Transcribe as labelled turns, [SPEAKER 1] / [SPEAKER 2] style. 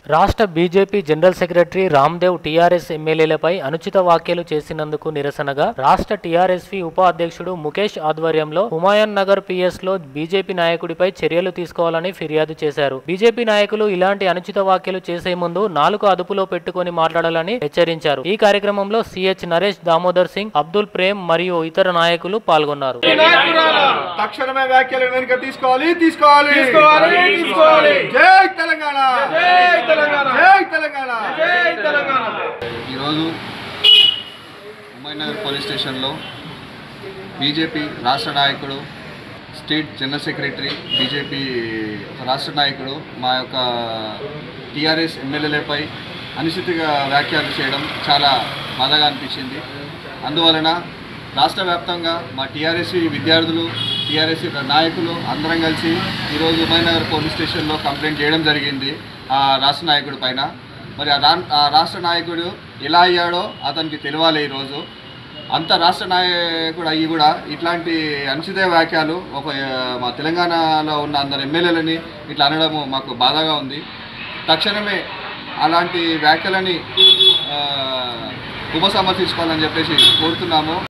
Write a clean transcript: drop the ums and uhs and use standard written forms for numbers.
[SPEAKER 1] రాష్ట్ర BJP general secretary Ramdev TRS ఎమ్మెల్యేలపై అనుచిత వ్యాఖ్యలు చేసినందుకు నిరసనగా రాష్ట్ర టీఆర్ఎస్పీ ఉప అధ్యక్షుడు ముఖేష్ ఆధ్వర్యంలో హుమాయూన్ నగర్ పిఎస్ లో బీజేపీ నాయకుడిపై చర్యలు తీసుకోవాలని ఫిర్యాదు చేశారు. బీజేపీ నాయకులు ఇలాంటి అనుచిత వ్యాఖ్యలు చేసే ముందు నాలుక అదుపులో పెట్టుకుని మాట్లాడాలని హెచ్చరించారు. ఈ కార్యక్రమంలో సిహెచ్ నరేష్, దామోదర్ సింగ్, అబ్దుల్ ప్రేమ్ మరియు ఇతర నాయకులు పాల్గొన్నారు.
[SPEAKER 2] ఈరోజు హుమాయూన్ నగర్ పోలీస్ స్టేషన్లో బీజేపీ రాష్ట్ర నాయకుడు, స్టేట్ జనరల్ సెక్రటరీ, బీజేపీ రాష్ట్ర నాయకుడు మా యొక్క టీఆర్ఎస్ ఎమ్మెల్యేలపై అనుచితంగా వ్యాఖ్యలు చేయడం చాలా బాధగా అనిపించింది. అందువలన రాష్ట్ర వ్యాప్తంగా మా టీఆర్ఎస్ విద్యార్థులు, టీఆర్ఎస్ నాయకులు అందరం కలిసి ఈరోజు హుమాయూన్ నగర్ పోలీస్ స్టేషన్లో కంప్లైంట్ చేయడం జరిగింది ఆ రాష్ట్ర నాయకుడి పైన. మరి ఆ రాష్ట్ర నాయకుడు ఎలా అయ్యాడో అతనికి తెలియాలి. ఈరోజు అంత రాష్ట్ర నాయకుడు అయ్యి కూడా ఇట్లాంటి అనుచిత వ్యాఖ్యలు మా తెలంగాణలో ఉన్న అందరు ఎమ్మెల్యేలని ఇట్లా అనడము మాకు బాధగా ఉంది. తక్షణమే అలాంటి వ్యాఖ్యలని ఉపసంహరించుకోవాలని చెప్పేసి కోరుతున్నాము.